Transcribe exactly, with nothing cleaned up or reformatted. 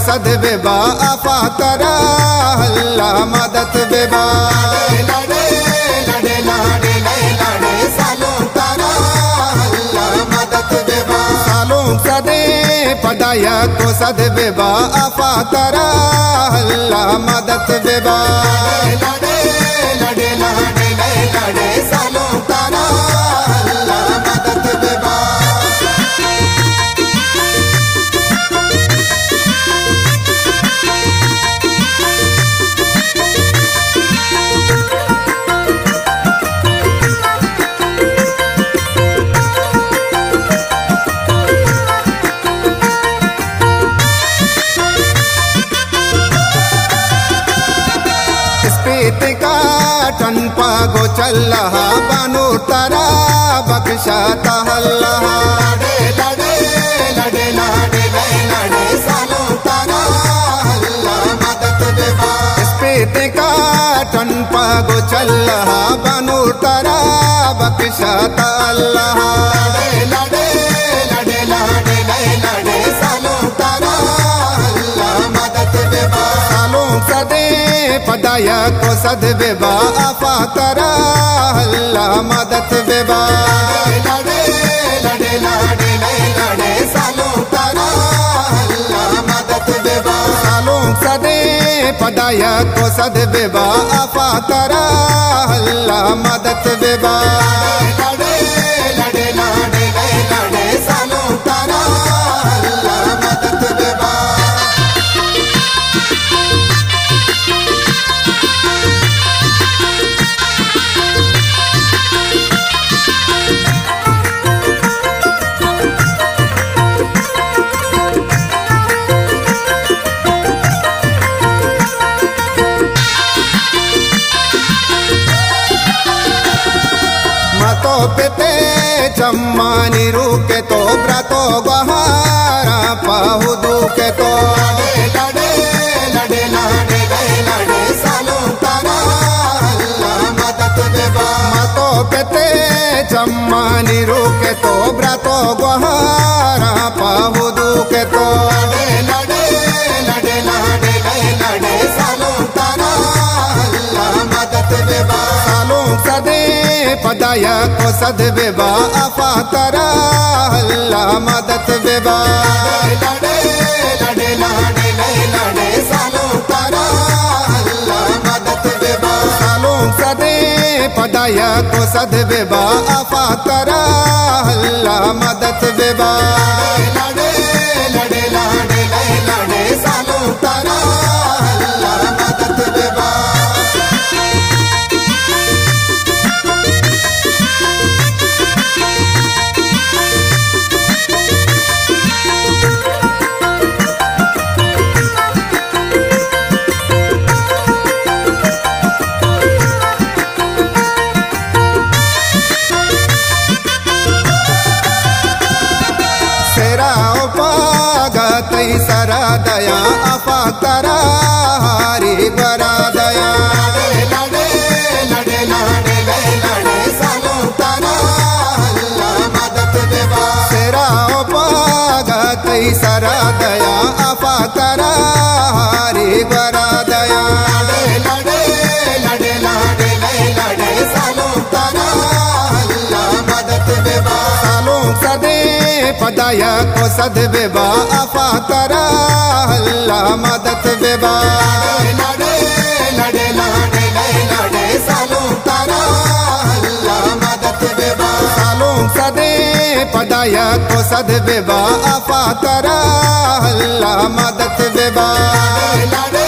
सद बेबा आफा तरा अल्लाह मदद बेबा लड़े लड़े लाड़े लड़े सालों तारा अल्लाह मदद बेबा सालों सदे पदाया को सद बेबा आफा तरा अल्लाह मदद बेबा लड़े लड़े लाड़े लड़े सालों तारा अल्लाह मदद बेबा टन पागो चल रहा बानो तारा बख्शाता अल्लाह लड़े लड़े लड़े लड़े सालों तारा अल्लाह मदद बेबा स्पीत का टन पागो चल रहा बानो तारा बख्शाता अल्लाह लड़े लड़े लड़े लड़े सालों तारा अल्लाह मदद बेबा सालों सदे पदाया को सद बेबा आफा तरा अल्लाह मदद बेबा लड़े लड़े लड़े लड़े सालों तारा अल्लाह मदद बेबा सालों सदे पदाया को सद बेबा आफा तरा अल्लाह मदद बेबा लड़े लड़े लड़े लड़े सालों तारा अल्लाह मदद बेबा तो पेते चम्मानी रूके तो ब्रतो बहारा पाहु दुके तो लड़े लड़े लड़े लड़े सालों तारा अल्लाह मदद बेबा तो पेते चम्मानी रूके तो ब्रतो बहारा पाहु दुके तो लड़े लड़े लड़े लड़े सालों तारा अल्लाह मदद बेबा सालों सदे पदाया को सद बेबा आफा तरा अल्लाह मदद बेबा लड़े लड़े लड़े लड़े सालों तारा अल्लाह मदद बेबा सालों सदे पदाया को सद बेबा आफा तरा अल्लाह मदद बेबा लड़े लड़े लड़े लड़े सालों तारा अल्लाह मदद बेबा सरा दया आफा तरा हारी बरा दया लड़े लड़े लड़े लड़े सालों तारा अल्लाह मदद बेबा तेरा पागत सरा दया आफा तरा हारी बरा दया लड़े लड़े लड़े लड़े सालों तारा अल्लाह मदद बेबा सालों सदे पदाया को सद बेबा आफा तरा अल्लाह मदद बेबा लड़े लड़े लड़े लड़े सालों तारा अल्लाह मदद बेबा सालों सदे पदाया को सद बेबा आफा तरा अल्लाह मदद बेबा लड़े